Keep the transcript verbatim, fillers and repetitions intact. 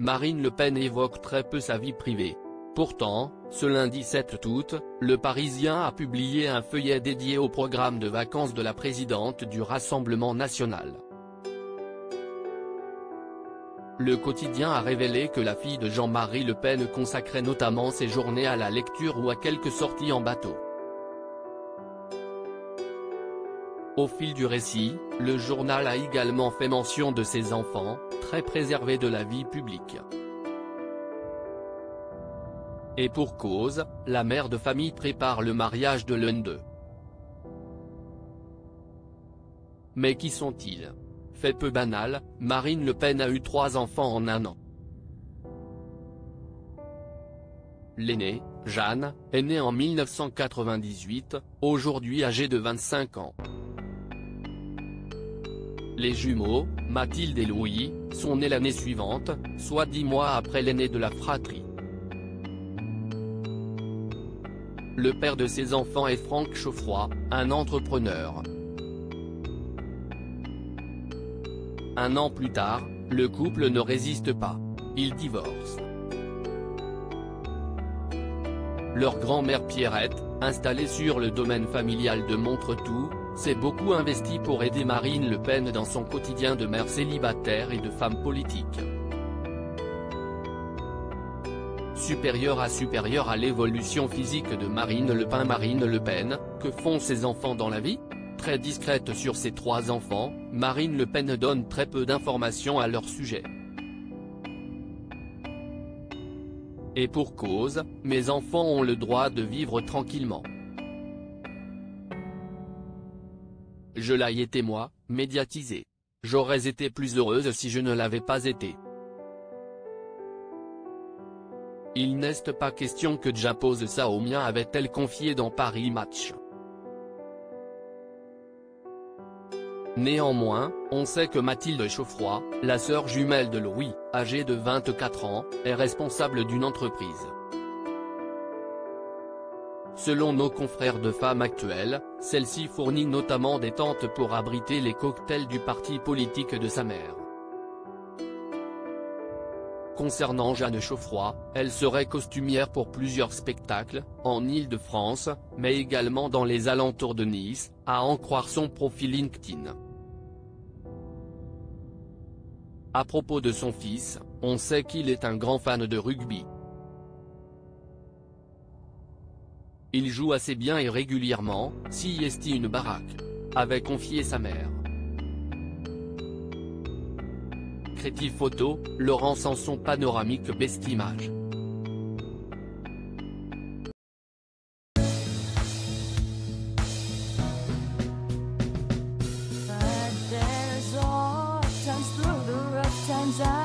Marine Le Pen évoque très peu sa vie privée. Pourtant, ce lundi sept août, Le Parisien a publié un feuillet dédié au programme de vacances de la présidente du Rassemblement national. Le quotidien a révélé que la fille de Jean-Marie Le Pen consacrait notamment ses journées à la lecture ou à quelques sorties en bateau. Au fil du récit, le journal a également fait mention de ses enfants, très préservés de la vie publique. Et pour cause, la mère de famille prépare le mariage de l'un d'eux. Mais qui sont-ils? Fait peu banal, Marine Le Pen a eu trois enfants en un an. L'aînée, Jeanne, est née en mille neuf cent quatre-vingt-dix-huit, aujourd'hui âgée de vingt-cinq ans. Les jumeaux, Mathilde et Louis, sont nés l'année suivante, soit dix mois après l'aîné de la fratrie. Le père de ses enfants est Franck Chauffroy, un entrepreneur. Un an plus tard, le couple ne résiste pas. Ils divorcent. Leur grand-mère Pierrette, installée sur le domaine familial de Montretout, s'est beaucoup investie pour aider Marine Le Pen dans son quotidien de mère célibataire et de femme politique. Supérieure à supérieure à l'évolution physique de Marine Le Pen. Marine Le Pen, que font ses enfants dans la vie? Très discrète sur ses trois enfants, Marine Le Pen donne très peu d'informations à leur sujet. Et pour cause, mes enfants ont le droit de vivre tranquillement. Je l'ai été moi, médiatisée. J'aurais été plus heureuse si je ne l'avais pas été. Il n'est pas question que j'impose ça aux miens, avait-elle confié dans Paris Match. Néanmoins, on sait que Mathilde Chauffroy, la sœur jumelle de Louis, âgée de vingt-quatre ans, est responsable d'une entreprise. Selon nos confrères de Femmes Actuelles, celle-ci fournit notamment des tentes pour abriter les cocktails du parti politique de sa mère. Concernant Jeanne Chauffroy, elle serait costumière pour plusieurs spectacles, en Île-de-France, mais également dans les alentours de Nice, à en croire son profil LinkedIn. À propos de son fils, on sait qu'il est un grand fan de rugby. Il joue assez bien et régulièrement, si est une baraque, avait confié sa mère. Créative photo, Laurent Sanson panoramique Best Image. Times I